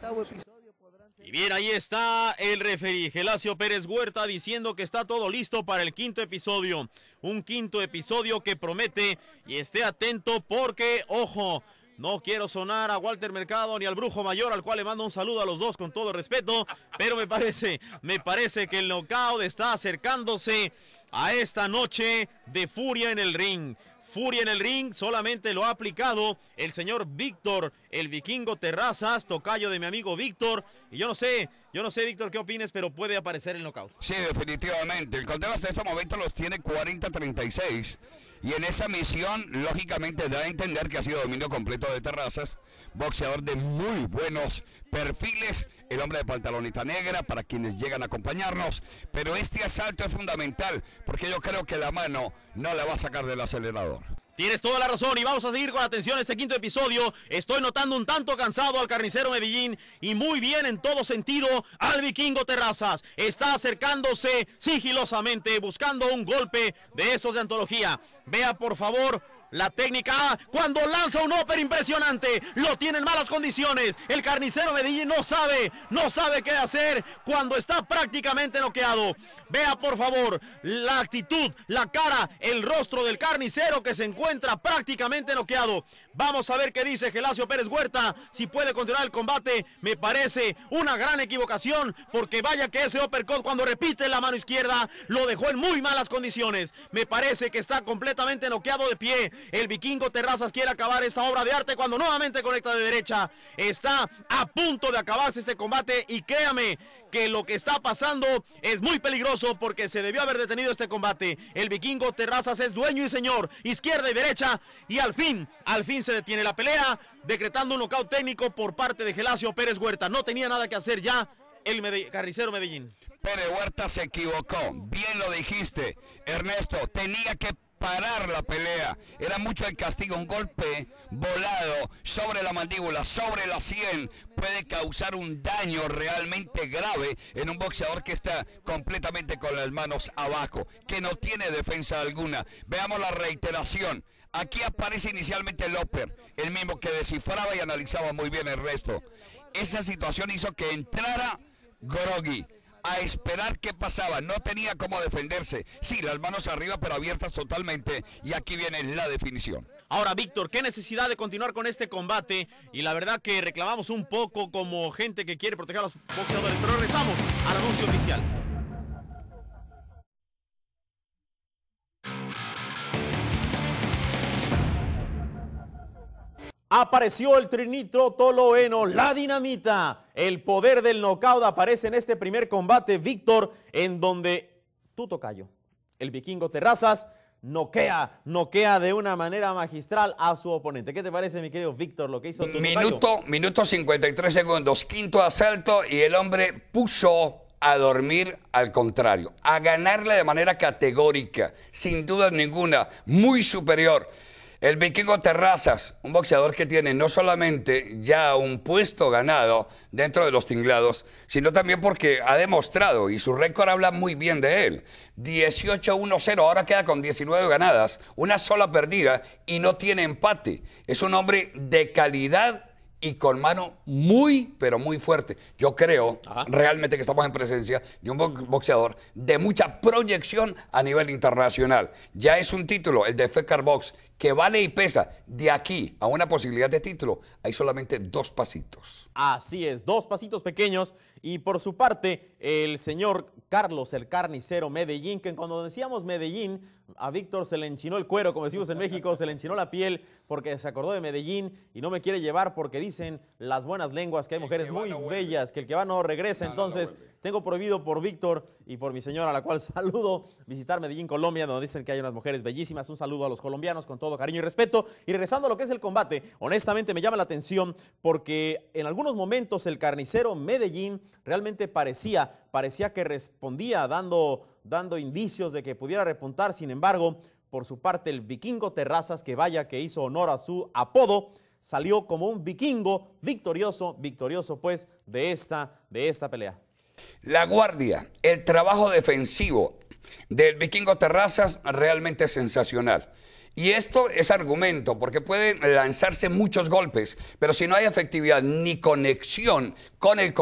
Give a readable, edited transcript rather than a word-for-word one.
Y bien, ahí está el referí Gelacio Pérez Huerta diciendo que está todo listo para el quinto episodio. Un quinto episodio que promete, y esté atento porque, ojo, no quiero sonar a Walter Mercado ni al Brujo Mayor, al cual le mando un saludo a los dos con todo respeto, pero me parece que el knockout está acercándose a esta noche de furia en el ring. Furia en el ring solamente lo ha aplicado el señor Víctor, el Vikingo Terrazas, tocayo de mi amigo Víctor. Y yo no sé, Víctor, qué opines, pero puede aparecer el knockout. Sí, definitivamente. El conteo hasta este momento los tiene 40-36. Y en esa misión, lógicamente, da a entender que ha sido dominio completo de Terrazas. Boxeador de muy buenos perfiles, el hombre de pantalonita negra, para quienes llegan a acompañarnos. Pero este asalto es fundamental, porque yo creo que la mano no la va a sacar del acelerador. Tienes toda la razón y vamos a seguir con atención este quinto episodio. Estoy notando un tanto cansado al carnicero Medellín y muy bien en todo sentido al Vikingo Terrazas. Está acercándose sigilosamente buscando un golpe de esos de antología. Vea por favor la técnica cuando lanza un upper impresionante, lo tiene en malas condiciones. El carnicero Medellín no sabe qué hacer cuando está prácticamente noqueado. Vea por favor la actitud, la cara, el rostro del carnicero que se encuentra prácticamente noqueado. Vamos a ver qué dice Gelacio Pérez Huerta, si puede continuar el combate. Me parece una gran equivocación, porque vaya que ese uppercut cuando repite la mano izquierda lo dejó en muy malas condiciones. Me parece que está completamente noqueado de pie. El Vikingo Terrazas quiere acabar esa obra de arte cuando nuevamente conecta de derecha. Está a punto de acabarse este combate y créame que lo que está pasando es muy peligroso, porque se debió haber detenido este combate. El Vikingo Terrazas es dueño y señor, izquierda y derecha, y al fin se detiene la pelea, decretando un nocaut técnico por parte de Gelacio Pérez Huerta. No tenía nada que hacer ya el carnicero Medellín. Pérez Huerta se equivocó, bien lo dijiste, Ernesto, tenía que parar la pelea, era mucho el castigo. Un golpe volado sobre la mandíbula, sobre la sien, puede causar un daño realmente grave en un boxeador que está completamente con las manos abajo, que no tiene defensa alguna. Veamos la reiteración. Aquí aparece inicialmente el upper, el mismo que descifraba y analizaba muy bien el resto. Esa situación hizo que entrara groggy a esperar qué pasaba, no tenía cómo defenderse. Sí, las manos arriba pero abiertas totalmente, y aquí viene la definición. Ahora, Víctor, qué necesidad de continuar con este combate, y la verdad que reclamamos un poco como gente que quiere proteger a los boxeadores, pero regresamos al anuncio oficial. Apareció el trinitro toloeno, la dinamita. El poder del knockout aparece en este primer combate, Víctor, en donde tu tocayo, el Vikingo Terrazas, noquea de una manera magistral a su oponente. ¿Qué te parece, mi querido Víctor, lo que hizo tu tocayo? Minuto 53 segundos, quinto asalto, y el hombre puso a dormir al contrario, a ganarle de manera categórica, sin duda ninguna, muy superior. El Vikingo Terrazas, un boxeador que tiene no solamente ya un puesto ganado dentro de los tinglados, sino también porque ha demostrado, y su récord habla muy bien de él, 18-1-0, ahora queda con 19 ganadas, una sola perdida y no tiene empate. Es un hombre de calidad y con mano muy, pero muy fuerte. Yo creo realmente que estamos en presencia de un boxeador de mucha proyección a nivel internacional. Ya es un título, el de FECAR Box, que vale y pesa. De aquí a una posibilidad de título hay solamente 2 pasitos. Así es, 2 pasitos pequeños. Y por su parte, el señor Carlos, el carnicero Medellín, que cuando decíamos Medellín, a Víctor se le enchinó el cuero, como decimos en México, se le enchinó la piel porque se acordó de Medellín y no me quiere llevar porque dicen las buenas lenguas que hay mujeres muy bellas, que el que va no regresa. Entonces, tengo prohibido por Víctor y por mi señora, a la cual saludo, visitar Medellín, Colombia, donde dicen que hay unas mujeres bellísimas. Un saludo a los colombianos con todo cariño y respeto. Y regresando a lo que es el combate, honestamente me llama la atención porque en algunos momentos el carnicero Medellín realmente parecía que respondía dando indicios de que pudiera repuntar. Sin embargo, por su parte, el Vikingo Terrazas, que vaya que hizo honor a su apodo, salió como un vikingo victorioso pues de esta pelea. La guardia, el trabajo defensivo del Vikingo Terrazas realmente sensacional. Y esto es argumento, porque pueden lanzarse muchos golpes, pero si no hay efectividad ni conexión con el